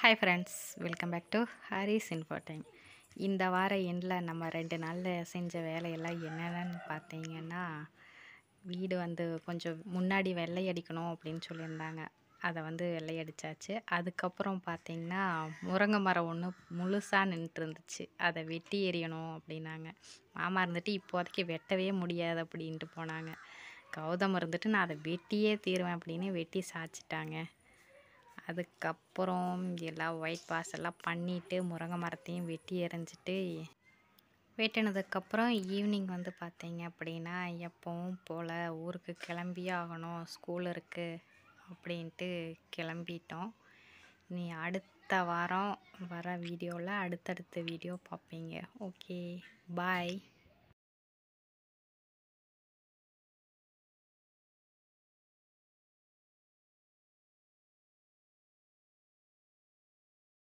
Hi friends, welcome back to Haris info time. இந்த வார எண்டில் நம்ம 2 நாளில் செஞ்ச வேலையெல்லாம் என்னென்னு பார்த்தீங்கன்னா, வீடு கொஞ்சம் முன்னாடி வெள்ளை அடிக்கணும் அப்படின்னு சொல்லியிருந்தாங்க. அதை வெள்ளை அடித்தாச்சு. அதுக்கப்புறம் பார்த்திங்கன்னா, முருங்கை மரம் ஒன்று முழுசாக நின்றுட்டு இருந்துச்சு. அதை வெட்டி எறியணும் அப்படின்னாங்க. மாமா இப்போதைக்கு வெட்டவே முடியாது அப்படின்ட்டு போனாங்க. கௌதம் நான் அதை வெட்டியே தீருவேன் அப்படின்னு வெட்டி சாய்ச்சிட்டாங்க. அதுக்கப்புறம் எல்லாம் ஒயிட் வாஷ் எல்லாம் பண்ணிவிட்டு முருங்கை மரத்தையும் வெட்டி எறிஞ்சிட்டு வெட்டினதுக்கப்புறம் ஈவினிங் பார்த்தீங்க அப்படின்னா, எப்பவும் போல் ஊருக்கு கிளம்பியே ஆகணும், ஸ்கூல் இருக்குது அப்படின்ட்டு கிளம்பிட்டோம். நீ அடுத்த வாரம் வர வீடியோவில் அடுத்தடுத்த வீடியோ பார்ப்பீங்க. ஓகே, பாய்.